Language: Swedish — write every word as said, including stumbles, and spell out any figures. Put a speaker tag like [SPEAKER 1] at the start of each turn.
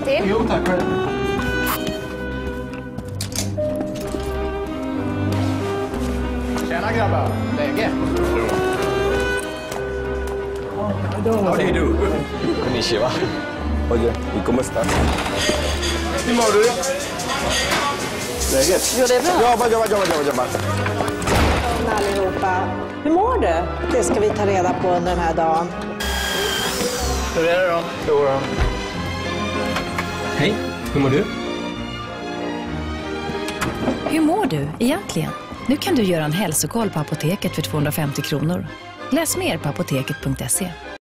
[SPEAKER 1] till?
[SPEAKER 2] Jo, tack själv. Tjena grabbar, läge?
[SPEAKER 3] How do you do? Konnichiwa. Oye, ¿y cómo estás? Hur mår du? Läget?
[SPEAKER 4] Jo, det är bra.
[SPEAKER 3] Jobba, jobba, jobba, jobba, jobba.
[SPEAKER 4] Allihopa. Hur mår du? Det ska vi ta reda på under den här dagen.
[SPEAKER 2] Hur är det då? Jo då.
[SPEAKER 5] Hej, hur mår du?
[SPEAKER 6] Hur mår du egentligen? Nu kan du göra en hälsokoll på Apoteket för tvåhundrafemtio kronor. Läs mer på apoteket punkt se.